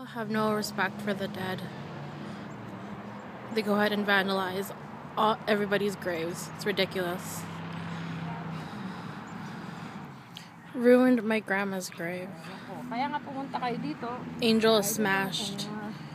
have no respect for the dead. They go ahead and vandalize everybody's graves. It's ridiculous. Ruined my grandma's grave. Kaya nga pumunta kayo dito. Angel is smashed.